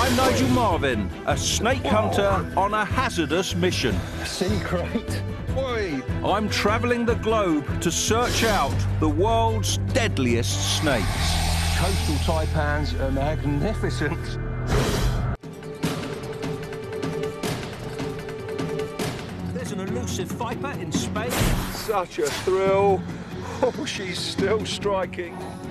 I'm Nigel Marvin, a snake hunter on a hazardous mission. Secret. Boy. I'm travelling the globe to search out the world's deadliest snakes. Coastal taipans are magnificent. There's an elusive viper in Spain. Such a thrill. Oh, she's still striking.